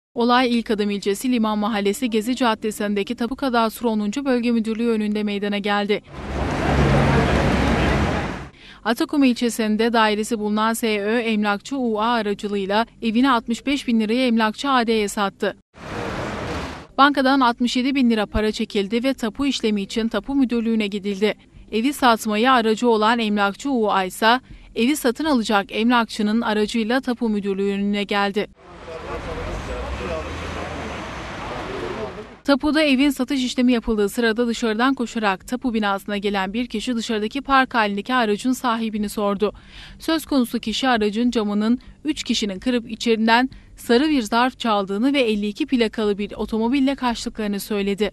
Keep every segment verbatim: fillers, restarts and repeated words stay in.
Olay İlkadım ilçesi Liman Mahallesi Gezi Caddesi'ndeki Tapu Kadastro onuncu Bölge Müdürlüğü önünde meydana geldi. Atakum ilçesinde dairesi bulunan S Ö emlakçı U A aracılığıyla evini altmış beş bin liraya emlakçı A D'ye sattı. Bankadan altmış yedi bin lira para çekildi ve tapu işlemi için tapu müdürlüğüne gidildi. Evi satmaya aracı olan emlakçı U A ise evi satın alacak emlakçının aracıyla tapu müdürlüğüne geldi. Tapuda evin satış işlemi yapıldığı sırada dışarıdan koşarak tapu binasına gelen bir kişi dışarıdaki park halindeki aracın sahibini sordu. Söz konusu kişi aracın camının üç kişinin kırıp içerinden sarı bir zarf çaldığını ve elli iki plakalı bir otomobille kaçtıklarını söyledi.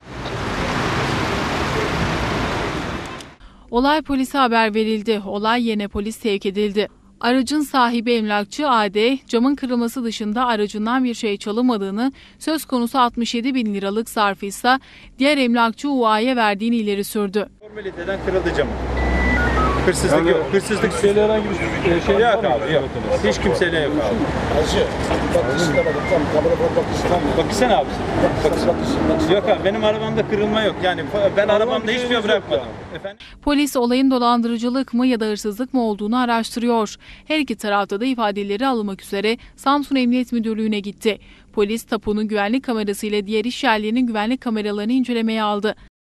Olay polise haber verildi. Olay yerine polis sevk edildi. Aracın sahibi emlakçı A D, camın kırılması dışında aracından bir şey çalınmadığını, söz konusu altmış yedi bin liralık zarfı ise diğer emlakçı U A'ya verdiğini ileri sürdü. Formaliteden kırıldı camı. Hırsızlık Yani, yok. Hırsızlık kimseyle herhangi bir şey yok abi, yok. Hiç kimseyle yok abi. Bakışsana abi. Bakışsana. Yok abi, benim arabamda kırılma yok. Yani ben arabamda hiçbir şey bırakmadım. Efendim? Polis olayın dolandırıcılık mı ya da hırsızlık mı olduğunu araştırıyor. Her iki tarafta da ifadeleri alınmak üzere Samsun Emniyet Müdürlüğü'ne gitti. Polis tapunun güvenlik kamerası ile diğer iş yerlerinin güvenlik kameralarını incelemeye aldı.